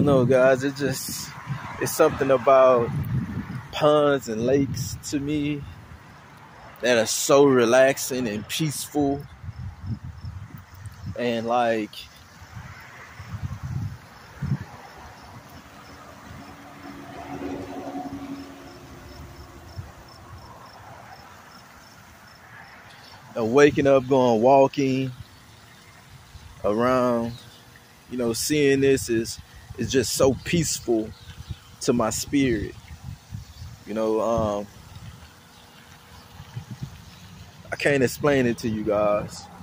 don't know, guys. It's something about ponds and lakes to me that are so relaxing and peaceful, and like waking up, going walking around, seeing this is just so peaceful to my spirit. I can't explain it to you guys.